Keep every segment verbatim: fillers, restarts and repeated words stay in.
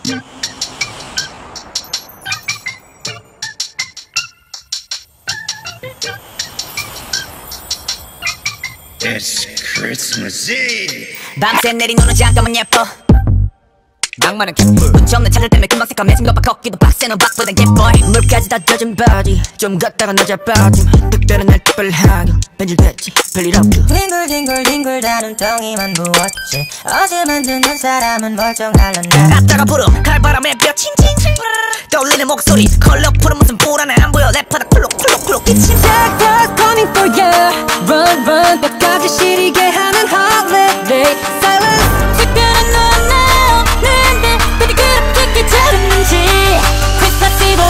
It's Christmas Eve. 밤새 내린 눈은 잠깐만 예뻐. 낭만은 갯불 운치 없는 차들 때문에 금방 새까매진 것봐. 걷기도 빡세는 박보단 예뻐. 물까지 다 젖은 바디 좀 걷다가 늦어 빠짐. 특별한 날 특별하게 변질됐지 별일 없고. 뒹굴뒹굴 뒹굴 다른 덩이만 부었지. 어제 만드는 사람은 멀쩡할란다. 갔다가 부름 칼바람에 뼈 칭칭칭 떠올리는 목소리 컬러풀은 무슨 불안해 안 보여. 내 바닥 쿨룩쿨룩쿨룩 기침. Jack was coming for you. Run run 뼈까지 시리게 하는 holiday. Silence 특별한 넌 나 없는데 근데 그렇게 깨달았는지. Christmas Eve.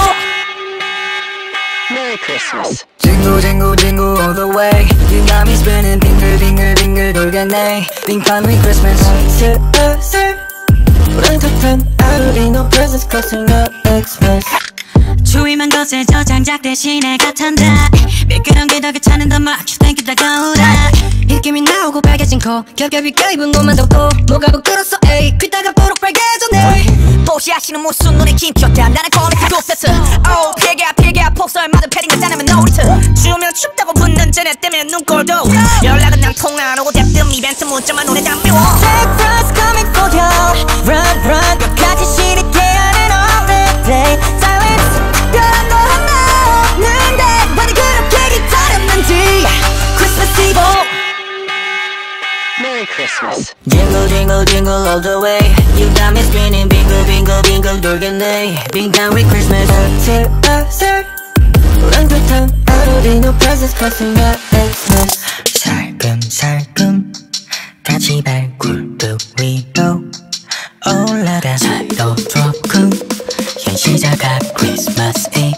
Merry Christmas. Jingle jingle jingle all the way. You got me spinning 빙글 빙글 빙글 돌겠네. 빙판위 Christmas. 슬슬 불안듯한 하루리 no presents costing up Xmas. 추위만 거세져 장작 대신에 같한다. 미끄럼 기덕에 차는 더 막주 땡기 다가오라. 입김이 나오고 빨개진 코 겹겹이 껴입은 옷만 덮고 뭐가 부끄러웠어 에이 귀따가 보록 빨개졌네. 보시하시는 무슨 눈에 김쳤다. 나는 코미트 굿세트. 오 필기야 필기야 폭설 맞은 패딩을 짜내면 노리트. 추우면 춥다고 붙는 쟤네 때문에 눈꼴도. 연락은 난 통화 안 오고 대뜸 이벤트 문자만 눈에 담비워. Jack Frost coming for you. Run run 뼈까지 시리게 하는 holiday. Silence 특별한 거 하나 없는데 왜 그렇게 기다렸는지. Christmas Eve. Merry Christmas. Jingle jingle jingle all the way. You got me spinning bingle bingle bingle 돌겠네. 빙간 with Christmas. 슬슬 불안듯한 하루리 no presents costing up Xmas. 살금살금 같이 발굴뚝 위로 올라가. 살도 조금 현시자가 Christmas Eve.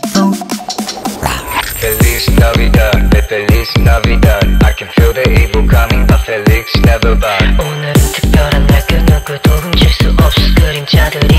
Feliz Navidad, Feliz Navidad. I can feel the evil coming, but Felix never bad. 오늘은 특별한 날 그 누구도 훔칠 수 없어. 그림자들